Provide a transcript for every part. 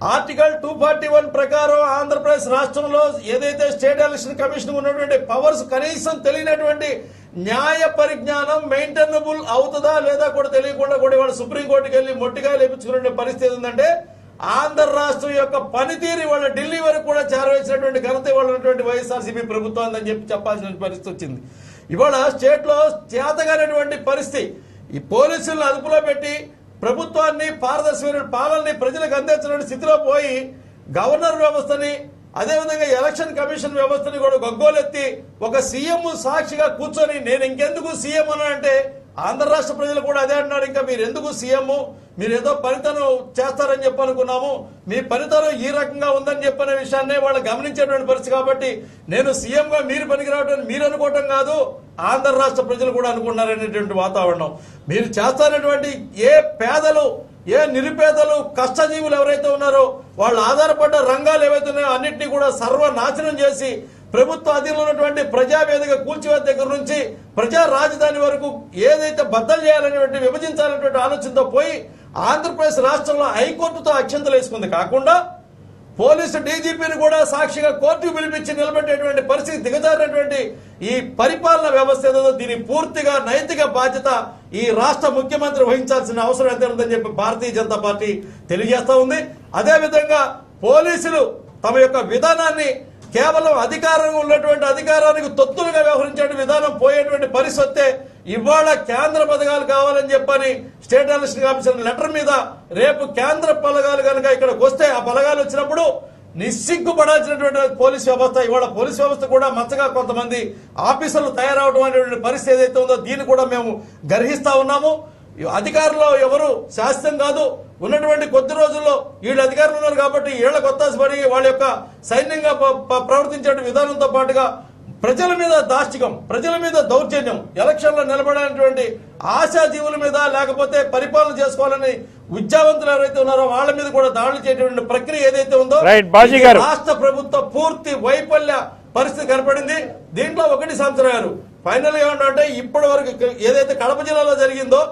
Article 241 ప్రకారం ఆంధ్రప్రదేశ్ రాష్ట్రంలో ఏదైతే స్టేట్ ఎలక్షన్ కమిషన్ ఉన్నటువంటి పవర్స్ కనీసం తెలియనటువంటి న్యాయ పరిజ్ఞానం మెయింటైనబుల్ అవుతుందా లేదా కూడా తెలియకుండా కూడా ఇవాళ సుప్రీంకోర్టుకి వెళ్ళి మొట్టిగా లేపించుకునే పరిస్థితి ఉందంటే ఆంధ్ర రాష్ట్రం యొక్క పనితీరు వాళ్ళ ఢిల్లీ వరకు కూడా చేరవేసినటువంటి ఘనత ఇవాళ ఉన్నటువంటి వైఎస్ఆర్సీపీ ప్రభుత్వం అని చెప్పాల్సిన పరిస్థితి వచ్చింది. ఇవాళ స్టేట్ లో చేతగానటువంటి పరిస్థితి ఈ పోలీసులను అదుపులో పెట్టి ప్రభుత్వాన్ని పారదర్శకమైన పాలనని ప్రజలకు అందించిన స్థితిలో పోయి గవర్నర్ వ్యవస్థని అదేవిధంగా ఎలక్షన్ కమిషన్ వ్యవస్థని కూడా గగ్గోలెత్తి ఒక సీఎం సాక్షిగా కూర్చొని నేను ఇంకెందుకు సీఎం అని అంటే ఆంధ్ర రాష్ట్ర ప్రజలు కూడా అదే అంటున్నారు. ఇంకా మీరు ఎందుకు సీఎం, మీరు ఏదో పనితనం చేస్తారని చెప్పనుకున్నాము, మీ పనితనం ఈ రకంగా ఉందని చెప్పనే విషయాన్ని వాళ్ళు గమనించేటువంటి పరిస్థితి. కాబట్టి నేను సీఎంగా మీరు పనికిరావటం మీరు అనుకోవటం కాదు, ఆంధ్ర రాష్ట్ర ప్రజలు కూడా అనుకున్నారనేటువంటి వాతావరణం. మీరు చేస్తారనేటువంటి ఏ పేదలు ఏ నిరుపేదలు కష్టజీవులు ఎవరైతే ఉన్నారో వాళ్ళు ఆధారపడ్డ రంగాలు ఏవైతే ఉన్నాయో అన్నింటినీ కూడా సర్వనాశనం చేసి ప్రభుత్వ అధీనంలో ఉన్నటువంటి ప్రజావేదిక కూల్చివేత దగ్గర నుంచి ప్రజా రాజధాని వరకు ఏదైతే బద్దలు చేయాలనేటువంటి విభజించాలనేటువంటి ఆలోచనతో పోయి ఆంధ్రప్రదేశ్ రాష్ట్రంలో హైకోర్టుతో అక్షంతలు వేసుకుంది కాకుండా పోలీసు డీజీపీని కూడా సాక్షిగా కోర్టుకు పిలిపించి నిలబెట్టేటువంటి పరిస్థితి దిగజారినటువంటి ఈ పరిపాలన వ్యవస్థ ఏదో దీని పూర్తిగా నైతిక బాధ్యత ఈ రాష్ట్ర ముఖ్యమంత్రి వహించాల్సిన అవసరం ఎంత ఉందని చెప్పి భారతీయ జనతా పార్టీ తెలియజేస్తా ఉంది. అదేవిధంగా పోలీసులు తమ యొక్క విధానాన్ని కేవలం అధికారంగా ఉన్నటువంటి అధికారానికి తొత్తులుగా వ్యవహరించే విధానం పోయేటువంటి పరిస్థితి ఇవాళ కేంద్ర పథకాలు కావాలని చెప్పని స్టేట్ ఎలక్షన్ కమిషన్ లెటర్ మీద రేపు కేంద్ర పథకాలు కనుక ఇక్కడికి వస్తే ఆ పథకాలు వచ్చినప్పుడు నిస్సిగ్గుపడాల్సినటువంటి పోలీస్ వ్యవస్థ ఇవాళ పోలీస్ వ్యవస్థ కూడా మచ్చగా కొంతమంది ఆఫీసర్లు తయారవడం అనేటువంటి పరిస్థితి ఏదైతే ఉందో దీన్ని కూడా మేము గర్హిస్తా ఉన్నాము. అధికారంలో ఎవరు శాస్త్రం కాదు, ఉన్నటువంటి కొద్ది రోజుల్లో వీళ్ళు అధికారులు ఉన్నారు కాబట్టి వీళ్ళకి ఒత్తాసపడి వాళ్ళ యొక్క సైన్యంగా ప్రవర్తించే విధానంతో పాటుగా ప్రజల మీద దాష్టికం, ప్రజల మీద దౌర్జన్యం, ఎలక్షన్లో నిలబడేటువంటి ఆశాజీవుల మీద లేకపోతే పరిపాలన చేసుకోవాలని విద్యావంతులు ఎవరైతే ఉన్నారో వాళ్ళ మీద కూడా దాడులు చేయటువంటి ప్రక్రియ ఏదైతే ఉందో రాష్ట్ర ప్రభుత్వ పూర్తి వైఫల్య పరిస్థితి కనపడింది. దీంట్లో ఒకటి సంవత్సరం గారు ఫైనల్ గా ఏమంటే ఇప్పటి వరకు ఏదైతే కడప జిల్లాలో జరిగిందో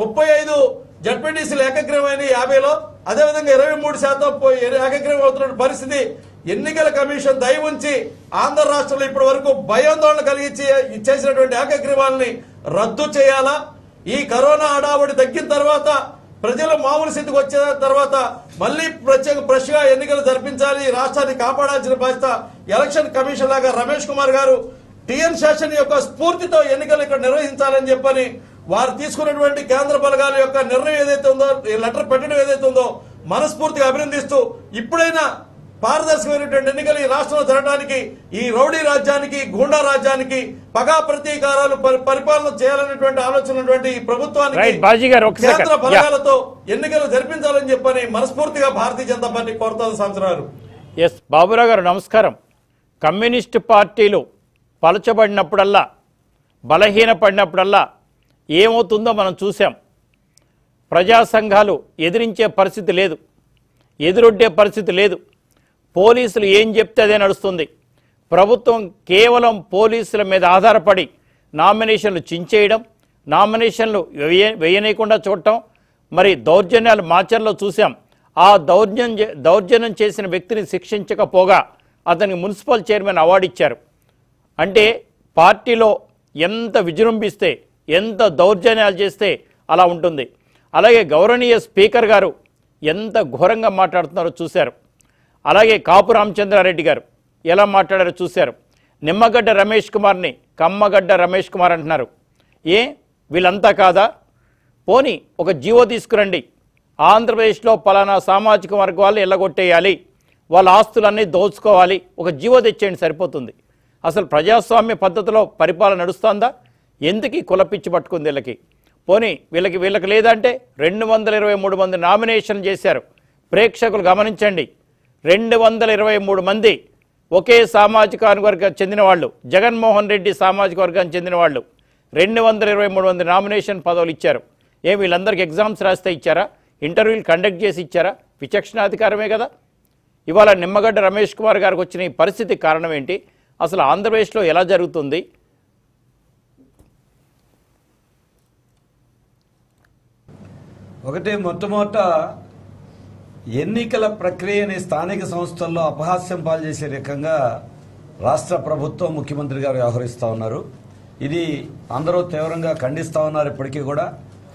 35 జడ్పీటీసీలు ఏకగ్రీవమైన 50లో అదేవిధంగా 23% ఏకగ్రీవం అవుతున్న పరిస్థితి ఎన్నికల కమిషన్ దయ ఉంచి ఆంధ్ర రాష్ట్రంలో ఇప్పటి వరకు భయాందోళన కలిగించి చేసినటువంటి ఏకగ్రీవాలని రద్దు చేయాలా, ఈ కరోనా హడావుడి తగ్గిన తర్వాత ప్రజలు మామూలు స్థితికి వచ్చే తర్వాత మళ్లీ ఫ్రెష్ గా ఎన్నికలు జరిపించాలి, రాష్ట్రాన్ని కాపాడాల్సిన బాధ్యత ఎలక్షన్ కమిషన్ లాగా రమేష్ కుమార్ గారు టిఎన్ శాసన్ యొక్క స్ఫూర్తితో ఎన్నికలు ఇక్కడ నిర్వహించాలని చెప్పని వారు తీసుకున్నటువంటి కేంద్ర బలగాల యొక్క నిర్ణయం ఏదైతే ఉందో లెటర్ పెట్టడం ఏదైతే ఉందో మనస్ఫూర్తిగా అభినందిస్తూ ఇప్పుడైనా పారదర్శకమైనటువంటి ఎన్నికలు ఈ రాష్ట్రంలో జరగడానికి ఈ రౌడీ రాజ్యానికి గూండా రాజ్యానికి పగా ప్రతీకారాలు పరిపాలన చేయాలనేటువంటి ఆలోచన ఉన్నటువంటి ఈ ప్రభుత్వానికి కేంద్ర బలగాలతో ఎన్నికలు జరిపించాలని చెప్పని మనస్ఫూర్తిగా భారతీయ జనతా పార్టీ కోరుతోంది. సంవత్సరాలు ఎస్ బాబురావు గారు నమస్కారం. కమ్యూనిస్టు పార్టీలు పలచబడినప్పుడల్లా బలహీనపడినప్పుడల్లా ఏమవుతుందో మనం చూసాం. ప్రజా సంఘాలు ఎదిరించే పరిస్థితి లేదు, ఎదురొడ్డే పరిస్థితి లేదు. పోలీసులు ఏం చెప్తే అదే నడుస్తుంది. ప్రభుత్వం కేవలం పోలీసుల మీద ఆధారపడి నామినేషన్లు చించేయడం, నామినేషన్లు వేయనీయకుండా చూడటం, మరి దౌర్జన్యాలు మాచర్లో చూసాం. ఆ దౌర్జన్యం చేసిన వ్యక్తిని శిక్షించకపోగా అతనికి మున్సిపల్ చైర్మన్ అవార్డు ఇచ్చారు. అంటే పార్టీలో ఎంత విజృంభిస్తే ఎంత దౌర్జన్యాలు చేస్తే అలా ఉంటుంది. అలాగే గౌరవనీయ స్పీకర్ గారు ఎంత ఘోరంగా మాట్లాడుతున్నారో చూశారు. అలాగే కాపు రామచంద్రారెడ్డి గారు ఎలా మాట్లాడారో చూశారు. నిమ్మగడ్డ రమేష్ కుమార్ని కమ్మగడ్డ రమేష్ కుమార్ అంటున్నారు. వీళ్ళంతా కాదా? పోనీ ఒక జీవో తీసుకురండి, ఆంధ్రప్రదేశ్లో పలానా సామాజిక వర్గాలు ఎల్లగొట్టేయాలి, వాళ్ళ ఆస్తులన్నీ దోచుకోవాలి, ఒక జీవో తెచ్చేయండి సరిపోతుంది. అసలు ప్రజాస్వామ్య పద్ధతిలో పరిపాలన నడుస్తుందా? ఎందుకు కులపిచ్చి పట్టుకుంది వీళ్ళకి? పోనీ వీళ్ళకి లేదంటే 223 మంది నామినేషన్ చేశారు. ప్రేక్షకులు గమనించండి, 223 మంది ఒకే సామాజిక వర్గానికి చెందిన వాళ్ళు, జగన్మోహన్ రెడ్డి సామాజిక వర్గానికి చెందిన వాళ్ళు 223 మంది నామినేషన్ పదవులు ఇచ్చారు. వీళ్ళందరికీ ఎగ్జామ్స్ రాస్తే ఇచ్చారా? ఇంటర్వ్యూలు కండక్ట్ చేసి ఇచ్చారా? విచక్షణాధికారమే కదా. ఇవాళ నిమ్మగడ్డ రమేష్ కుమార్ గారికి వచ్చిన ఈ పరిస్థితి కారణం ఏంటి? అసలు ఆంధ్రప్రదేశ్లో ఎలా జరుగుతుంది? ఒకటి మొట్టమొదట ఎన్నికల ప్రక్రియని స్థానిక సంస్థల్లో అపహాస్యం పాలు చేసే రకంగా రాష్ట్ర ప్రభుత్వం ముఖ్యమంత్రి గారు వ్యవహరిస్తూ ఉన్నారు. ఇది అందరూ తీవ్రంగా ఖండిస్తూ ఉన్నారు. ఇప్పటికీ కూడా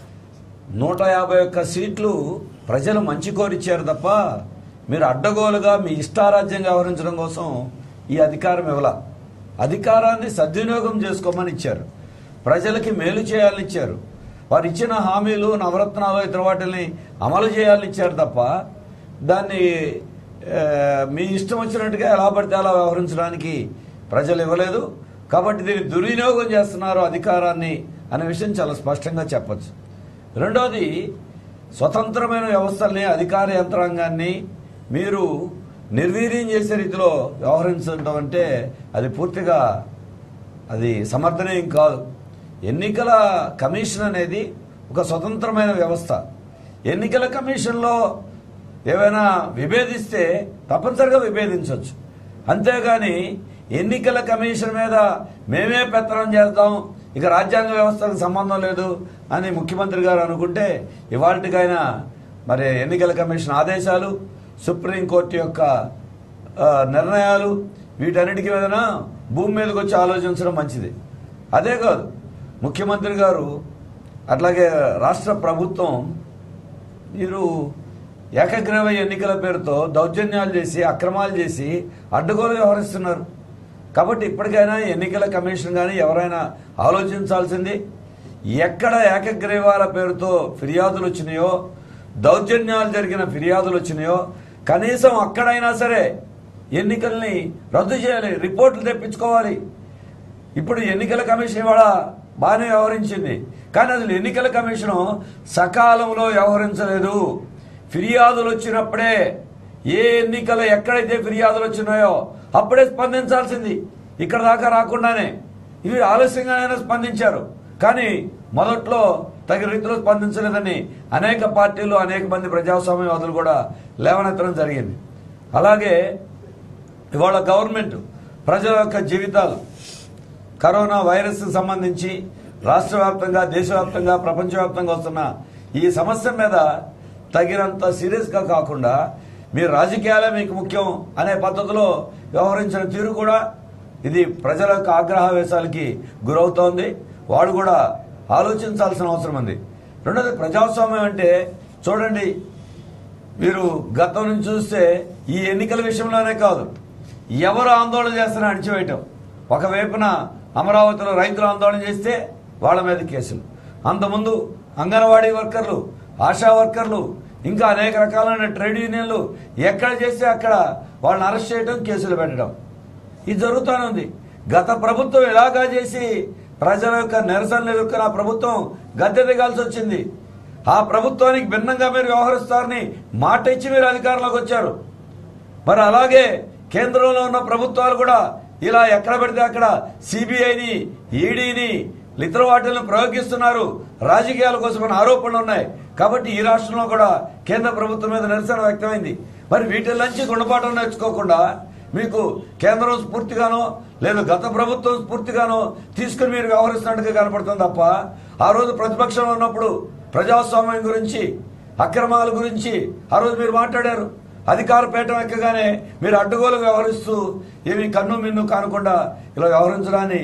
151 సీట్లు ప్రజలు మంచి కోరిచ్చారు తప్ప మీరు అడ్డగోలుగా మీ ఇష్టారాజ్యంగా వ్యవహరించడం కోసం ఈ అధికారం ఇవ్వాల. అధికారాన్ని సద్వినియోగం చేసుకోమని ఇచ్చారు. ప్రజలకి మేలు చేయాలని ఇచ్చారు. వారు ఇచ్చిన హామీలు నవరత్నాలు ఇతర వాటిని అమలు చేయాలని ఇచ్చారు తప్ప దాన్ని మీ ఇష్టం వచ్చినట్టుగా ఎలా పడితే అలా వ్యవహరించడానికి ప్రజలు ఇవ్వలేదు. కాబట్టి దీన్ని దుర్వినియోగం చేస్తున్నారు అధికారాన్ని అనే విషయం చాలా స్పష్టంగా చెప్పచ్చు. రెండోది, స్వతంత్రమైన వ్యవస్థల్ని అధికార యంత్రాంగాన్ని మీరు నిర్వీర్యం చేసే రీతిలో వ్యవహరించడం అంటే అది పూర్తిగా అది సమర్థనీయం కాదు. ఎన్నికల కమిషన్ అనేది ఒక స్వతంత్రమైన వ్యవస్థ. ఎన్నికల కమిషన్లో ఏవైనా విభేదిస్తే తప్పనిసరిగా విభేదించవచ్చు. అంతేగాని ఎన్నికల కమిషన్ మీద మేమే పెత్తనం చేస్తాం, ఇక రాజ్యాంగ వ్యవస్థకు సంబంధం లేదు అని ముఖ్యమంత్రి గారు అనుకుంటే ఇవాళకైనా మరి ఎన్నికల కమిషన్ ఆదేశాలు, సుప్రీంకోర్టు యొక్క నిర్ణయాలు వీటన్నిటికీ ఏదైనా భూమి మీదకి వచ్చి ఆలోచించడం మంచిది. అదే కాదు, ముఖ్యమంత్రి గారు అట్లాగే రాష్ట్ర ప్రభుత్వం మీరు ఏకగ్రీవ ఎన్నికల పేరుతో దౌర్జన్యాలు చేసి అక్రమాలు చేసి అడ్డగోలు వ్యవహరిస్తున్నారు. కాబట్టి ఇప్పటికైనా ఎన్నికల కమిషన్ కానీ ఎవరైనా ఆలోచించాల్సింది, ఎక్కడ ఏకగ్రీవాల పేరుతో ఫిర్యాదులు వచ్చినాయో, దౌర్జన్యాలు జరిగిన ఫిర్యాదులు వచ్చినాయో కనీసం అక్కడైనా సరే ఎన్నికల్ని రద్దు చేయాలి, రిపోర్టులు తెప్పించుకోవాలి. ఇప్పుడు ఎన్నికల కమిషన్ ఇవాళ బాగానే వ్యవహరించింది, కానీ అసలు ఎన్నికల కమిషను సకాలంలో వ్యవహరించలేదు. ఫిర్యాదులు వచ్చినప్పుడే ఏ ఎన్నికల ఎక్కడైతే ఫిర్యాదులు వచ్చినాయో అప్పుడే స్పందించాల్సింది, ఇక్కడ దాకా రాకుండానే ఇవి ఆలస్యంగానైనా స్పందించారు. కానీ మొదట్లో తగిన రీతిలో స్పందించలేదని అనేక పార్టీలు అనేక మంది ప్రజాస్వామ్యవాదులు కూడా లేవనెత్తడం జరిగింది. అలాగే ఇవాళ గవర్నమెంట్ ప్రజల యొక్క జీవితాలు కరోనా వైరస్కి సంబంధించి రాష్ట్ర వ్యాప్తంగా, దేశవ్యాప్తంగా, ప్రపంచవ్యాప్తంగా వస్తున్న ఈ సమస్య మీద తగినంత సీరియస్గా కాకుండా మీ రాజకీయాలే మీకు ముఖ్యం అనే పద్ధతిలో వ్యవహరించిన తీరు కూడా ఇది ప్రజల యొక్క ఆగ్రహావేశాలకి గురవుతోంది. వాళ్ళు కూడా ఆలోచించాల్సిన అవసరం ఉంది. రెండోది, ప్రజాస్వామ్యం అంటే చూడండి, మీరు గతం నుంచి చూస్తే ఈ ఎన్నికల విషయంలోనే కాదు, ఎవరు ఆందోళన చేస్తారో అణిచివేయటం. ఒకవైపున అమరావతిలో రైతులు ఆందోళన చేస్తే వాళ్ళ మీద కేసులు, అంతకుముందు అంగన్వాడీ వర్కర్లు, ఆశా వర్కర్లు, ఇంకా అనేక రకాలైన ట్రేడ్ యూనియన్లు ఎక్కడ చేస్తే అక్కడ వాళ్ళని అరెస్ట్ చేయడం, కేసులు పెట్టడం ఇది జరుగుతూనే ఉంది. గత ప్రభుత్వం ఎలాగా చేసి ప్రజల యొక్క నిరసనలు ఎదుర్కొని ఆ ప్రభుత్వం గద్దె దిగాల్సి వచ్చింది. ఆ ప్రభుత్వానికి భిన్నంగా మీరు వ్యవహరిస్తారని మాట ఇచ్చి మీరు అధికారంలోకి వచ్చారు. మరి అలాగే కేంద్రంలో ఉన్న ప్రభుత్వాలు కూడా ఇలా ఎక్కడ పెడితే అక్కడ సిబిఐని, ఈడీని, ఇతర వాటిని ప్రయోగిస్తున్నారు, రాజకీయాల కోసమైన ఆరోపణలు ఉన్నాయి. కాబట్టి ఈ రాష్ట్రంలో కూడా కేంద్ర ప్రభుత్వం మీద నిరసన వ్యక్తమైంది. మరి వీటిల్లోంచి గుణపాఠం నేర్చుకోకుండా మీకు కేంద్రం స్ఫూర్తిగానో లేదు గత ప్రభుత్వం స్ఫూర్తిగానో తీసుకుని మీరు వ్యవహరిస్తున్నట్టుగా కనపడుతుంది తప్ప, ఆ రోజు ప్రతిపక్షంలో ఉన్నప్పుడు ప్రజాస్వామ్యం గురించి, అక్రమాల గురించి ఆ రోజు మీరు మాట్లాడారు. అధికార పీఠం ఎక్కగానే మీరు అడ్డగోలు వ్యవహరిస్తూ ఏమి కన్ను మిన్ను కానకుండా ఇలా వ్యవహరించడాన్ని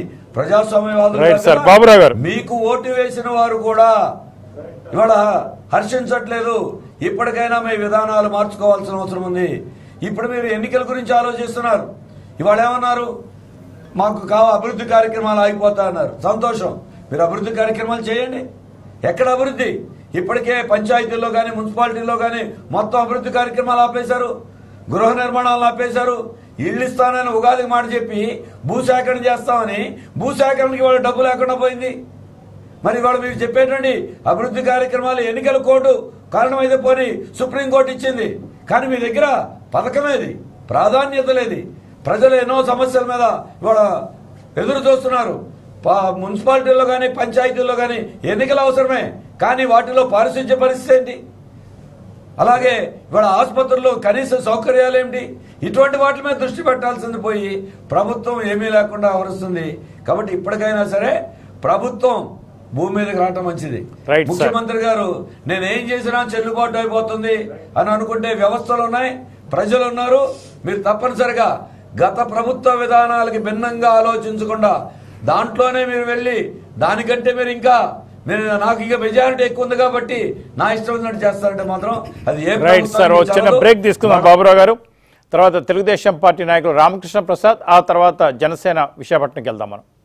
ప్రజాస్వామ్యవాదులు మీకు ఓటు వేసిన వారు కూడా ఇవాళ హర్షించట్లేదు. ఇప్పటికైనా మీ విధానాలు మార్చుకోవాల్సిన అవసరం ఉంది. ఇప్పుడు మీరు ఎన్నికల గురించి ఆలోచిస్తున్నారు. ఇవాళ ఏమన్నారు, మాకు అభివృద్ధి కార్యక్రమాలు ఆగిపోతా అన్నారు. సంతోషం, మీరు అభివృద్ధి కార్యక్రమాలు చేయండి. ఎక్కడ అభివృద్ధి? ఇప్పటికే పంచాయతీల్లో కానీ మున్సిపాలిటీల్లో కానీ మొత్తం అభివృద్ధి కార్యక్రమాలు ఆపేశారు, గృహ నిర్మాణాలను ఆపేశారు. ఇళ్ళు ఇస్తానని ఉగాదికి మాట చెప్పి భూసేకరణ చేస్తామని భూసేకరణకి వాళ్ళు డబ్బు లేకుండా పోయింది. మరి వాళ్ళు మీరు చెప్పేటండి అభివృద్ధి కార్యక్రమాలు ఎన్నికల కోర్టు కారణమైతే పోని సుప్రీంకోర్టు ఇచ్చింది, కానీ మీ దగ్గర పథకమేది, ప్రాధాన్యత లేదు. ప్రజలు ఎన్నో సమస్యల మీద ఇవాళ ఎదురు చూస్తున్నారు. మున్సిపాలిటీల్లో కానీ పంచాయతీల్లో కానీ ఎన్నికలు అవసరమే, కానీ వాటిలో పారిశుధ్య పరిస్థితి ఏంటి? అలాగే ఇవాళ ఆసుపత్రుల్లో కనీస సౌకర్యాలు ఏమిటి? ఇటువంటి వాటి మీద దృష్టి పెట్టాల్సింది పోయి ప్రభుత్వం ఏమీ లేకుండా వ్యవహరిస్తుంది. కాబట్టి ఇప్పటికైనా సరే ప్రభుత్వం భూమి మీదకి రావటం మంచిది. Right, sir. ముఖ్యమంత్రి గారు నేనేం చేసినా చెల్లుబాటు అయిపోతుంది అని అనుకుంటే వ్యవస్థలు ఉన్నాయి, ప్రజలు ఉన్నారు. మీరు తప్పనిసరిగా గత ప్రభుత్వ విధానాలకి భిన్నంగా ఆలోచించకుండా దాంట్లోనే మీరు వెళ్ళి దానికంటే మీరు ఇంకా నాకు ఇంకా మెజారిటీ ఎక్కువ ఉంది కాబట్టి నా ఇష్టం ఉన్నట్టు చేస్తారంటే మాత్రం అది ఏ రైట్ సార్. చిన్న బ్రేక్ తీసుకుందాం బాబురావు గారు. తర్వాత తెలుగుదేశం పార్టీ నాయకులు రామకృష్ణ ప్రసాద్, ఆ తర్వాత జనసేన విశాఖపట్నంకి వెళ్దాం మనం.